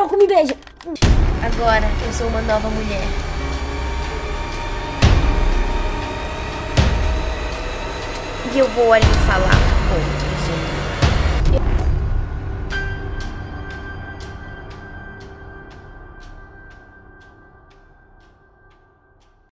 álcool me beija. Agora eu sou uma nova mulher. E eu vou ali falar com